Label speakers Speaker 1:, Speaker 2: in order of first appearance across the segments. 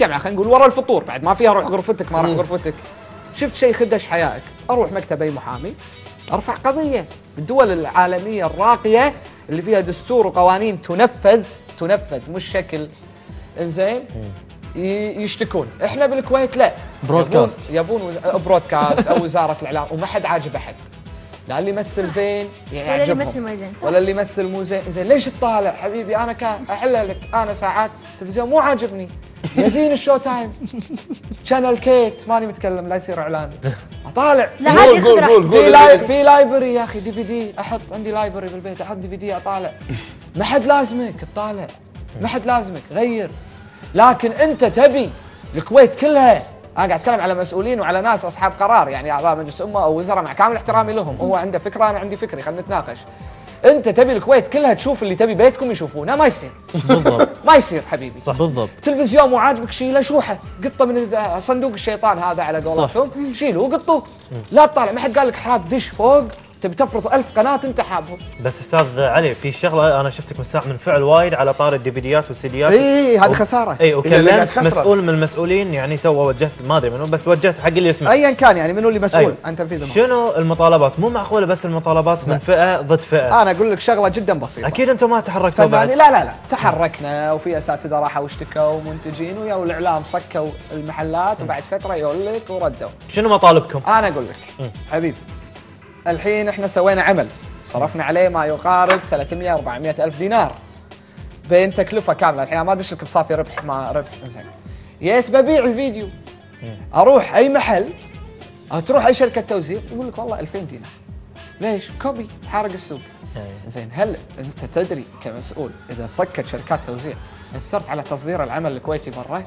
Speaker 1: مجتمع، خلينا نقول ورا الفطور بعد ما فيها روح غرفتك ما روح غرفتك، شفت شيء خدش حيائك، اروح مكتب اي محامي ارفع قضيه. بالدول العالميه الراقيه اللي فيها دستور وقوانين تنفذ مش شكل، انزين يشتكون. احنا بالكويت لا،
Speaker 2: برودكاست
Speaker 1: يبون برودكاست او وزاره الاعلام، وما حد عاجب احد، لا اللي يمثل زين
Speaker 3: ولا اللي يمثل ما زين،
Speaker 1: ولا اللي يمثل مو زين. زين ليش تطالع حبيبي؟ انا كان احلها لك، انا ساعات تلفزيون مو عاجبني، يزين الشو تايم شانل كيت ماني متكلم لا يصير اعلان، اطالع.
Speaker 3: لا عادي
Speaker 1: قول في لايبرري يا اخي دي في دي، احط عندي لايبرري بالبيت، احط دي في دي اطالع. ما حد لازمك تطالع، ما حد لازمك غير. لكن انت تبي الكويت كلها، انا قاعد اتكلم على مسؤولين وعلى ناس اصحاب قرار، يعني اعضاء مجلس امه او وزراء، مع كامل احترامي لهم، هو عنده فكره انا عندي فكري، خلينا نتناقش. انت تبي الكويت كلها تشوف اللي تبي بيتكم يشوفونه، ما يصير.
Speaker 2: بالضبط
Speaker 1: ما يصير حبيبي.
Speaker 2: صح بالضبط.
Speaker 1: تلفزيون مو عاجبك شيله، شوحه قطه من صندوق الشيطان هذا على قولتهم، شيله وقطوه. لا تطالع، ما حد قال لك حاب دش فوق تبي تفرض 1000 قناه انت حابهم.
Speaker 4: بس استاذ علي في شغله انا شفتك من ساعه من فعل وايد على طار الدي في ديات والسيديات.
Speaker 1: اي هذه خساره.
Speaker 4: اي وكلمت مسؤول من المسؤولين، يعني تو وجهت ما ادري منو، بس وجهت حق اللي يسمع
Speaker 1: ايا كان يعني منو اللي مسؤول عن تنفيذ
Speaker 4: شنو المطالبات؟ مو معقوله بس المطالبات من فئه ضد فئه.
Speaker 1: انا اقول لك شغله جدا بسيطه،
Speaker 4: اكيد انتم ما تحركتوا بعد.
Speaker 1: لا تحركنا، وفي اساتذه راحوا واشتكوا ومنتجين ويا الاعلام صكوا المحلات، وبعد فتره يقول لك وردوا.
Speaker 4: شنو مطالبكم؟
Speaker 1: انا اقول لك حبيبي، الحين احنا سوينا عمل صرفنا عليه ما يقارب 300 400 الف دينار بين تكلفه كامله. الحين ما ادش لك بصافي ربح ما ربح. زين جيت ببيع الفيديو، اروح اي محل او تروح اي شركه توزيع يقول لك والله 2000 دينار. ليش؟ كوبي حارق السوق. زين هل انت تدري كمسؤول اذا صكت شركات توزيع اثرت على تصدير العمل الكويتي برا؟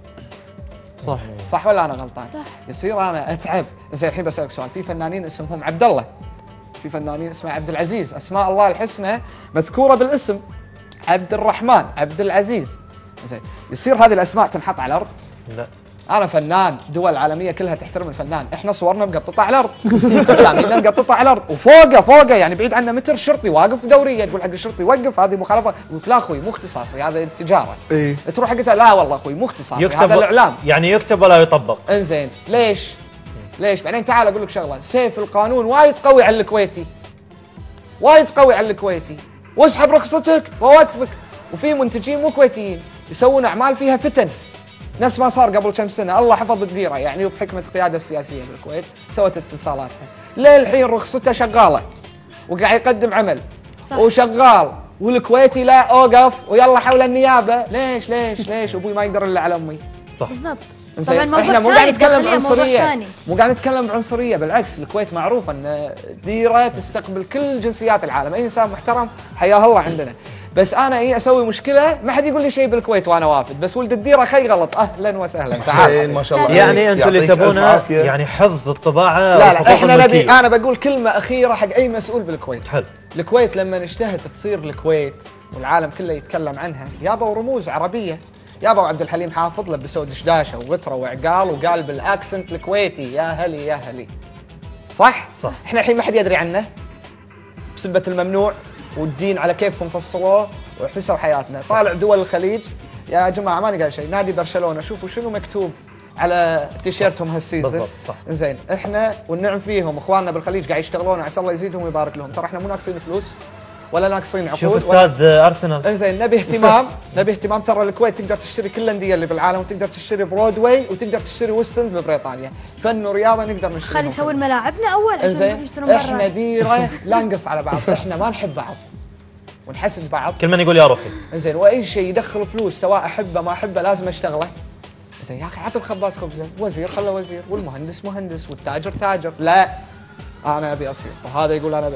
Speaker 1: صح ولا انا غلطان؟
Speaker 3: صح.
Speaker 1: يصير انا اتعب. زين الحين بسالك سؤال، في فنانين اسمهم عبد الله، في فنانين اسمه عبد العزيز، اسماء الله الحسنى مذكوره بالاسم، عبد الرحمن، عبد العزيز. زين يصير هذه الاسماء تنحط على الارض؟
Speaker 4: لا.
Speaker 1: انا فنان، دول العالميه كلها تحترم الفنان، احنا صورنا مقططه على الارض، اسامينا مقططه على الارض، وفوقه يعني بعيد عنا متر شرطي واقف دوريه، تقول حق الشرطي وقف هذه مخالفه، يقول لا اخوي مو اختصاصي هذا التجاره. تروح حقت لا والله اخوي مو اختصاصي هذا الاعلام.
Speaker 4: يعني يكتب ولا يطبق.
Speaker 1: انزين ليش؟ بعدين تعال اقول لك شغله، سيف القانون وايد قوي على الكويتي، وايد قوي على الكويتي، واسحب رخصتك واوقفك. وفي منتجين مو كويتيين يسوون اعمال فيها فتن، نفس ما صار قبل كم سنه، الله حفظ الديره يعني، وبحكمه القياده السياسيه بالكويت سوت اتصالاتها، للحين رخصته شغاله وقاعد يقدم عمل صح. وشغال، والكويتي لا اوقف ويلا حول النيابه. ليش ابوي ما يقدر الا على امي؟
Speaker 4: صح
Speaker 3: بالضبط.
Speaker 1: طبعا احنا مو قاعد نتكلم بعنصريه، مو قاعد نتكلم بعنصريه، بالعكس الكويت معروفه ان ديره تستقبل كل جنسيات العالم، اي انسان محترم حياه الله عندنا. بس انا اسوي مشكله ما حد يقول لي شيء بالكويت وانا وافد، بس ولد الديره خي غلط، اهلا وسهلا تعال
Speaker 5: ما شاء الله.
Speaker 4: يعني انتم اللي تبونه يعني حفظ الطباعه.
Speaker 1: لا احنا نبي، انا بقول كلمه اخيره حق اي مسؤول بالكويت.
Speaker 4: حلو.
Speaker 1: الكويت لما نجتهد تصير الكويت والعالم كله يتكلم عنها، يابا رموز عربيه، يابا عبد الحليم حافظ لبسوا دشداشه وغتره وعقال وقال بالاكسنت الكويتي يا هلي يا هلي. صح؟ احنا الحين ما حد يدري عنه بسبه الممنوع والدين على كيفهم فصلوه وحسوا حياتنا. طالع دول الخليج يا جماعه ماني قال شيء، نادي برشلونه شوفوا شنو مكتوب على تيشيرتهم هالسيزون.
Speaker 4: بالضبط صح.
Speaker 1: زين احنا والنعم فيهم اخواننا بالخليج قاعد يشتغلون، عسى الله يزيدهم ويبارك لهم، ترى احنا مو ناقصين فلوس ولا ناقصين عقود.
Speaker 4: شوف استاذ ارسنال.
Speaker 1: انزين نبي اهتمام، ترى الكويت تقدر تشتري كل الانديه اللي بالعالم، وتقدر تشتري برودواي، وتقدر تشتري ويستند ببريطانيا، فن ورياضه نقدر نشتري.
Speaker 3: خلي نسوي ملاعبنا اول عشان يشترون برا.
Speaker 1: احنا ديره لا نقص على بعض، احنا ما نحب بعض ونحسد بعض،
Speaker 4: كل من يقول يا روحي.
Speaker 1: زين واي شيء يدخل فلوس سواء احبه ما احبه لازم اشتغله. زين يا اخي عط الخباز خبزه، وزير خله وزير، والمهندس مهندس، والتاجر تاجر. لا انا ابي اصير، وهذا يقول انا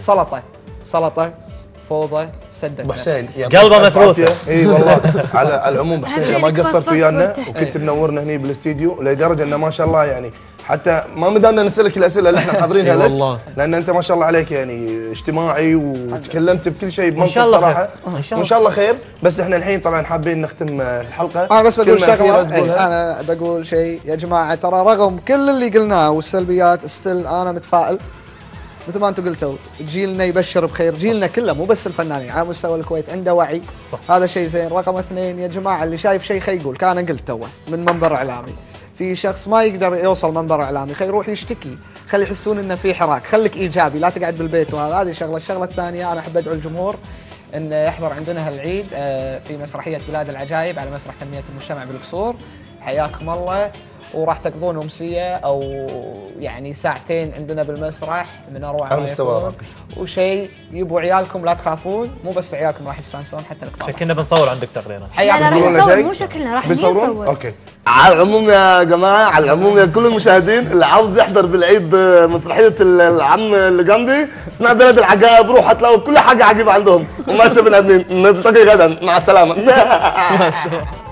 Speaker 1: سلطه فوضى سدد
Speaker 5: حسين
Speaker 4: قلبه متروسه.
Speaker 5: اي والله على العموم حسين ما قصرت ويانا، وكنت منورنا هنا بالاستديو لدرجه انه ما شاء الله يعني حتى ما مدانا نسالك الاسئله اللي احنا حاضرينها لك والله، لان انت ما شاء الله عليك يعني اجتماعي وتكلمت بكل شيء بمنطق صراحه. ان شاء الله خير. بس احنا الحين طبعا حابين نختم الحلقه.
Speaker 1: انا بس بقول شغله، انا بقول شيء يا جماعه، ترى رغم كل اللي قلناه والسلبيات استل انا متفائل، مثل ما انتم قلتوا جيلنا يبشر بخير، جيلنا كله مو بس الفنانين على مستوى الكويت عنده وعي.
Speaker 4: صح.
Speaker 1: هذا شيء زين. رقم 2 يا جماعه اللي شايف شيء خي يقول، كان قلت توه من منبر اعلامي. في شخص ما يقدر يوصل منبر اعلامي خي يروح يشتكي، خلي يحسون انه في حراك، خليك ايجابي لا تقعد بالبيت. وهذا هذه شغله. الشغله الثانيه انا احب ادعو الجمهور ان يحضر عندنا هالعيد في مسرحيه بلاد العجائب على مسرح تنميه المجتمع بالقصور. حياكم الله. وراح تقضون امسيه او يعني ساعتين عندنا بالمسرح من اروع ما يكون، وشيء يبوا عيالكم لا تخافون، مو بس عيالكم راح يستانسون حتى الكبار.
Speaker 4: شكلنا بنصور عندك تقريبا.
Speaker 3: لا راح نصور، مو شكلنا راح نصور.
Speaker 5: اوكي.
Speaker 2: على العموم يا جماعه، على العموم يا كل المشاهدين اللي عاوز يحضر بالعيد مسرحيه العم اللي جنبي اسمها بلد العجائب، روح هتلاقوا كل حاجه عجيبه عندهم وما بني ادمين. نلتقي غدا، مع السلامه.